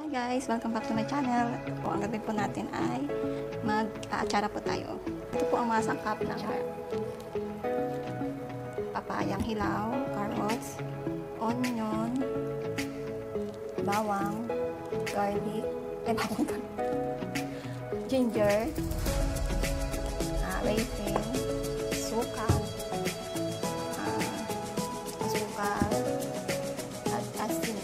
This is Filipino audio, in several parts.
Hi guys! Welcome back to my channel. Ang gagawin po natin ay mag-atsara po tayo. Ito po ang mga sangkap ng papayang hilaw, carrots, onion, bawang, garlic, ginger, raisin, suka, asukal, at asin.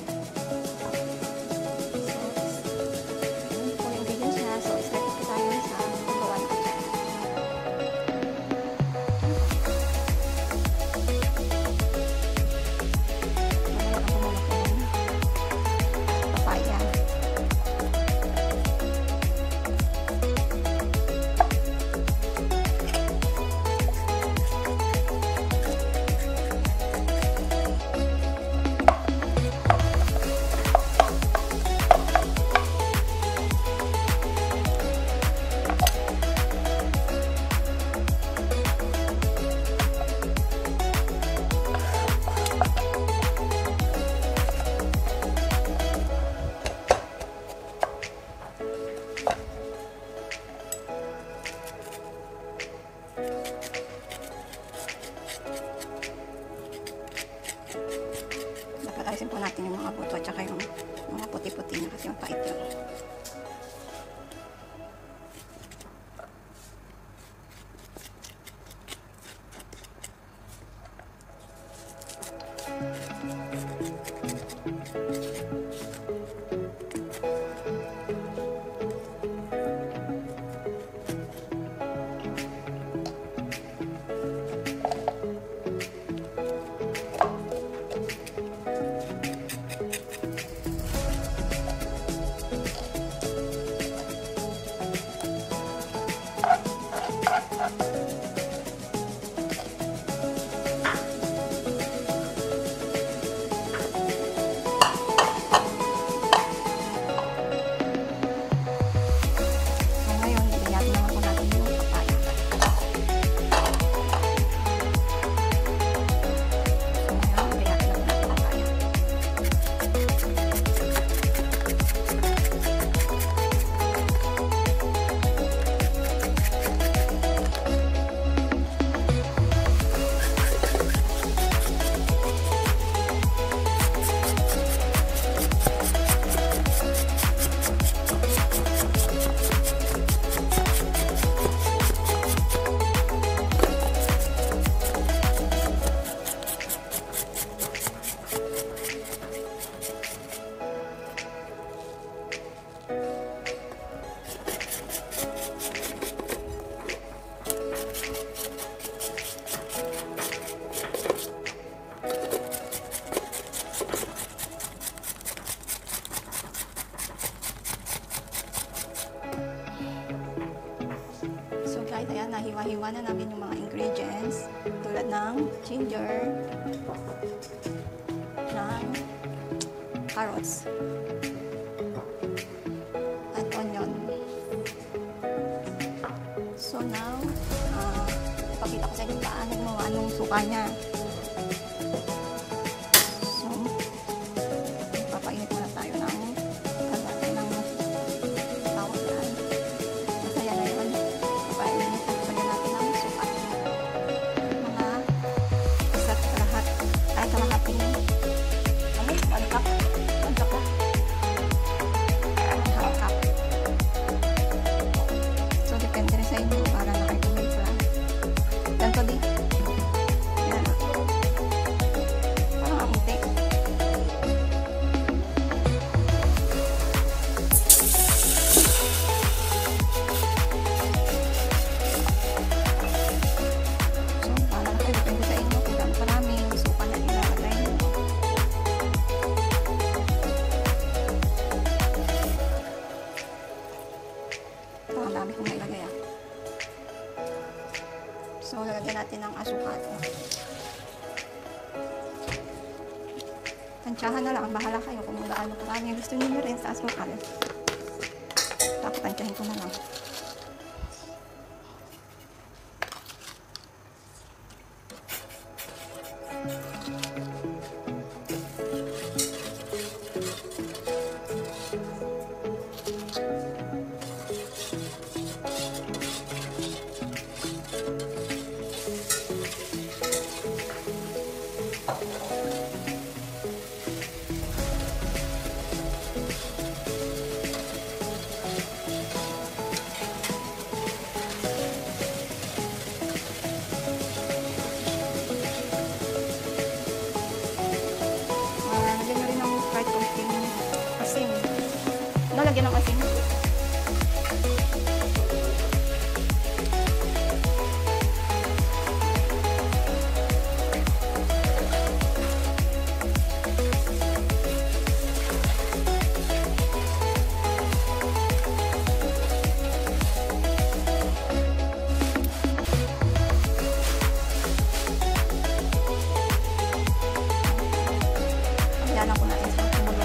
Ayusin po natin yung mga buto at saka yung mga puti-puti na kasi yung pait yun. Ayan, nahiwa-hiwa na namin yung mga ingredients tulad ng ginger, ng carrots, at onion. So now, ipakita ko sa inyo paano gumawa ng suka niya. So, papainit muna tayo ng kalate ng tawag yan. Masaya na yun. So, lalagyan natin ng asukal. Tansyahan na lang. Bahala kayo kung gaano karami gusto niyo rin sa asukal. Tapos tansyahin ko na lang. ano, lagyan ng asin. Kailangan ko natin sa kumulo.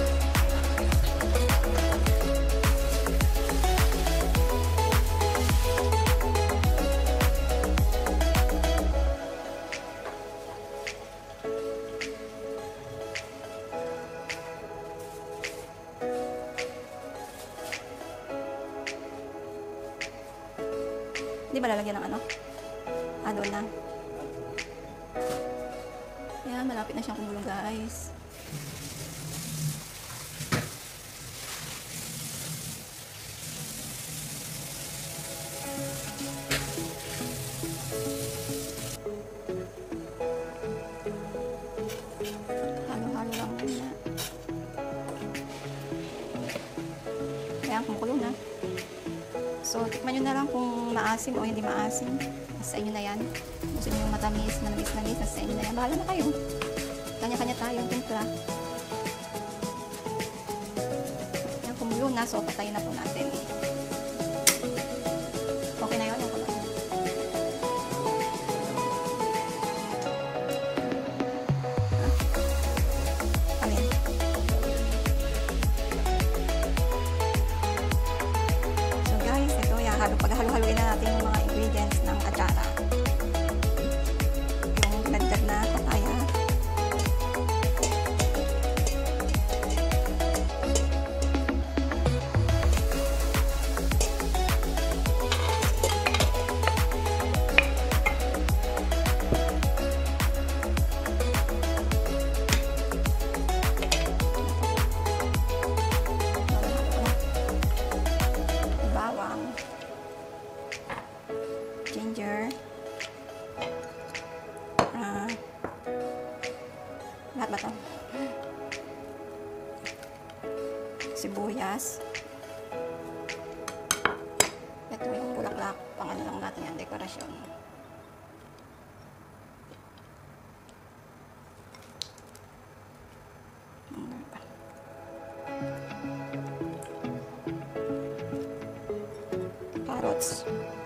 Hindi ba lalagyan ng ano? Doon na. Ayan, malapit na siyang kumulo, guys. Halo-halo lang muna. Ayan, kumukulo na. So, tikman nyo na lang kung maasim o hindi maasim. Nasa inyo na yan. Gusto nyo yung matamis, manamis-namis, nasa inyo na yan. Bahala na kayo. Kanya-kanya tayo, timpla. Yan, kumulo na. So, patayin na po natin. Okay na yun. Yung kumain. Alin? So, guys, ito yan. Paghalo-haloin na natin yung mga ingredients ng atsara. Yung pinagdag na papaya. Bawang. Ginger. Lahat ba ito? Sibuyas. Ito yung bulaklak. Pang ano lang natin yan, dekorasyon. Carrots.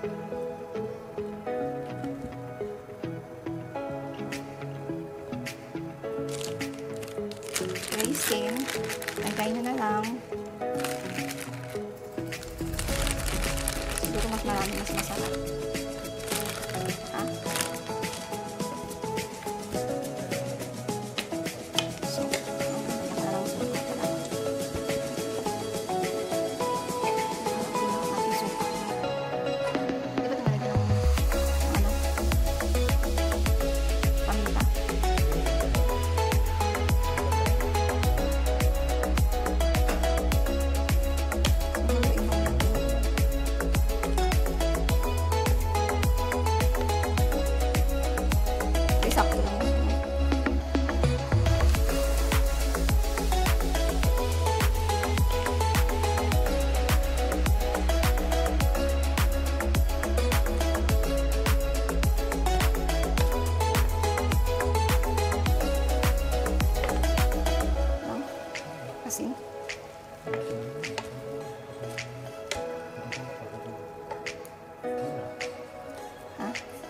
Raisin. Lagay nyo na lang. Siguro mas marami, mas masarap. Ha? So, naka lang sa ito lang. Ating suka. Di ba tinalagyan ng ano? Paminta. Sakto lang. Asin. Ha?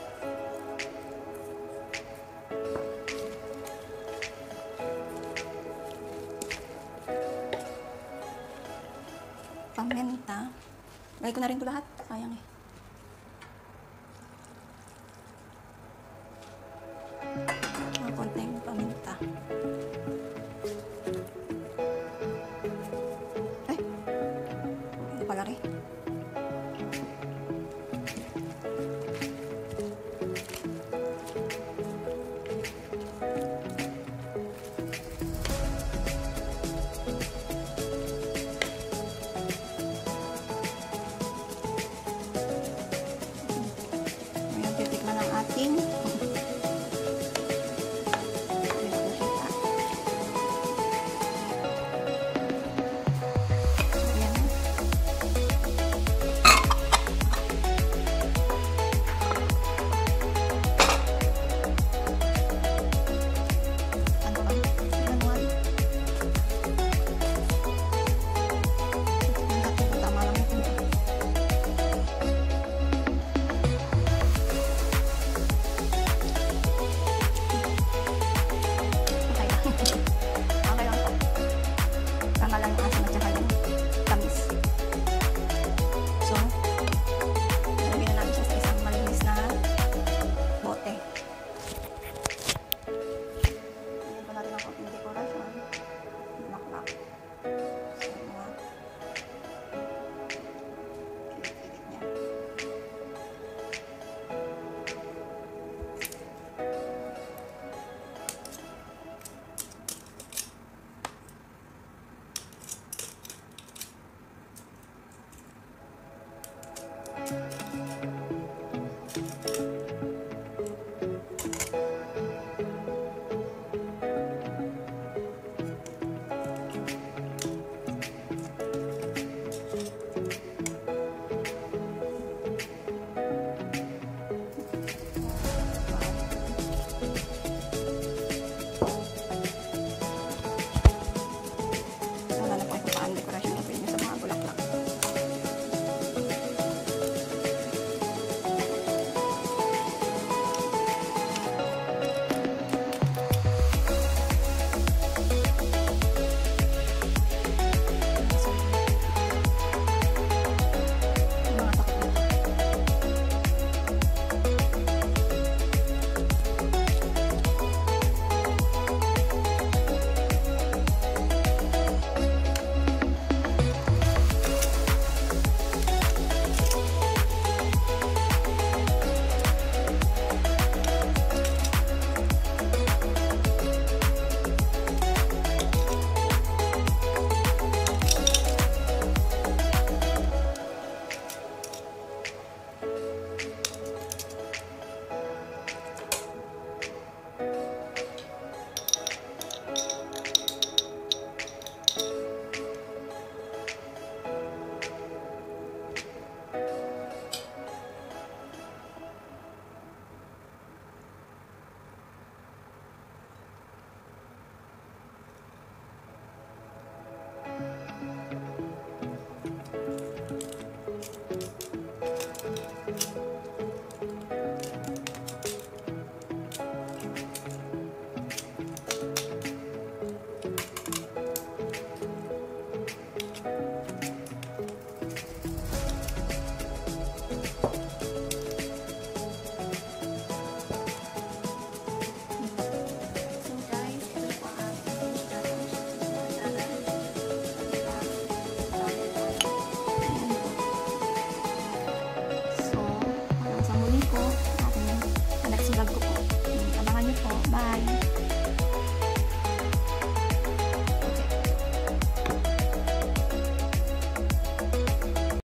Paminta. Lagay ko na rin ito lahat. Sayang eh. Konting paminta. Hindi pala rin. Ngayon, titikman ang ating